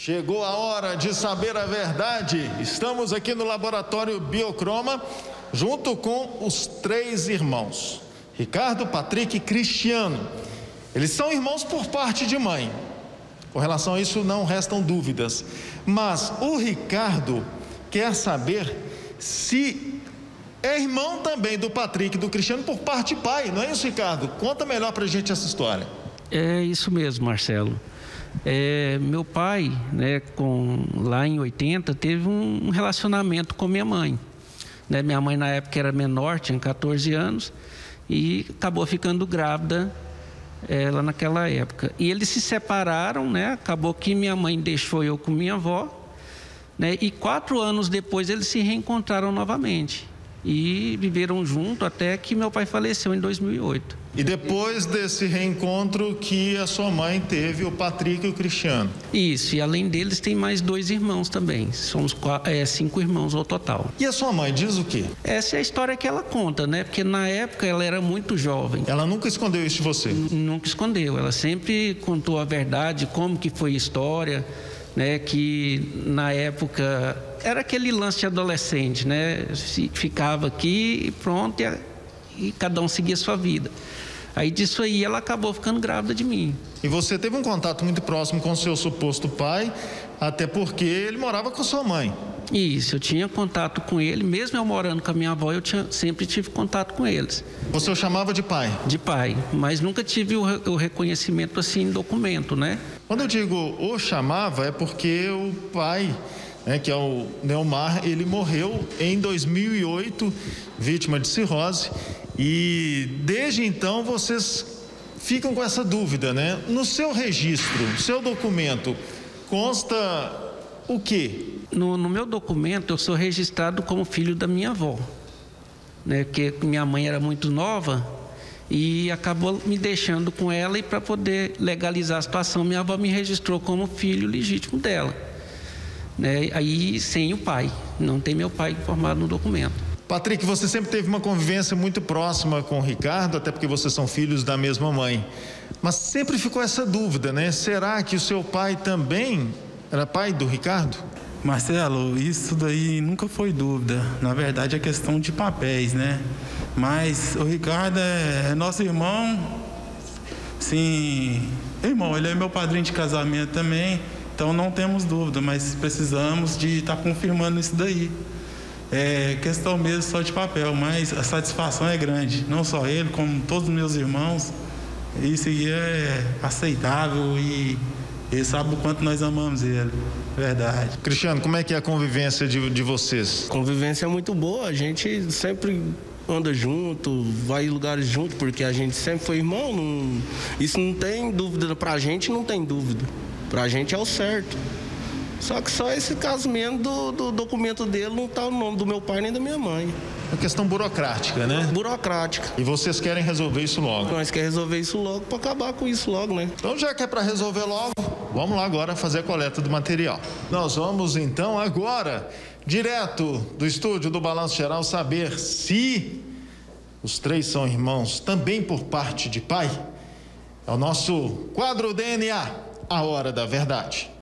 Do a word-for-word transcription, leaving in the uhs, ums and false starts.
Chegou a hora de saber a verdade. Estamos aqui no laboratório Biocroma, junto com os três irmãos, Ricardo, Patrick e Cristiano. Eles são irmãos por parte de mãe. Com relação a isso não restam dúvidas. Mas o Ricardo quer saber se é irmão também do Patrick e do Cristiano por parte de pai. Não é isso, Ricardo? Conta melhor pra gente essa história. É isso mesmo, Marcelo. É, meu pai, né, com, lá em oitenta, teve um relacionamento com minha mãe. Né, minha mãe na época era menor, tinha quatorze anos, e acabou ficando grávida é, lá naquela época. E eles se separaram, né, acabou que minha mãe deixou eu com minha avó, né, e quatro anos depois eles se reencontraram novamente. E viveram junto até que meu pai faleceu em dois mil e oito. E depois desse reencontro que a sua mãe teve o Patrick e o Cristiano. Isso, e além deles tem mais dois irmãos também. Somos quatro, é, cinco irmãos ao total. E a sua mãe diz o quê? Essa é a história que ela conta, né? Porque na época ela era muito jovem. Ela nunca escondeu isso de você? N- nunca escondeu. Ela sempre contou a verdade, como que foi a história, né? Que na época era aquele lance de adolescente, né? Se ficava aqui e pronto, e, a, e cada um seguia a sua vida. Aí disso aí ela acabou ficando grávida de mim. E você teve um contato muito próximo com o seu suposto pai, até porque ele morava com a sua mãe. Isso, eu tinha contato com ele, mesmo eu morando com a minha avó, eu tinha, sempre tive contato com eles. Você o chamava de pai? De pai, mas nunca tive o, o reconhecimento assim em documento, né? Quando eu digo o chamava, é porque o pai, né, que é o Neomar, ele morreu em dois mil e oito, vítima de cirrose. E desde então vocês ficam com essa dúvida, né? No seu registro, no seu documento, consta o quê? No, no meu documento eu sou registrado como filho da minha avó, né? Porque minha mãe era muito nova e acabou me deixando com ela, e para poder legalizar a situação, minha avó me registrou como filho legítimo dela, né? Aí sem o pai, não tem meu pai informado no documento. Patrick, você sempre teve uma convivência muito próxima com o Ricardo, até porque vocês são filhos da mesma mãe. Mas sempre ficou essa dúvida, né? Será que o seu pai também era pai do Ricardo? Marcelo, isso daí nunca foi dúvida. Na verdade é questão de papéis, né? Mas o Ricardo é nosso irmão. Sim, irmão, ele é meu padrinho de casamento também. Então não temos dúvida, mas precisamos de estar confirmando isso daí. É questão mesmo só de papel, mas a satisfação é grande. Não só ele, como todos os meus irmãos. Isso aí é aceitável e ele sabe o quanto nós amamos ele. Verdade. Cristiano, como é que é a convivência de, de vocês? Convivência é muito boa, a gente sempre anda junto, vai em lugares junto, porque a gente sempre foi irmão. Não, isso não tem dúvida, pra gente não tem dúvida. Pra gente é o certo. Só que só esse caso mesmo do, do documento dele não tá o nome do meu pai nem da minha mãe. É uma questão burocrática, né? Burocrática. E vocês querem resolver isso logo? Nós queremos resolver isso logo para acabar com isso logo, né? Então, já que é para resolver logo, vamos lá agora fazer a coleta do material. Nós vamos então agora, direto do estúdio do Balanço Geral, saber se os três são irmãos também por parte de pai. É o nosso quadro D N A, a hora da verdade.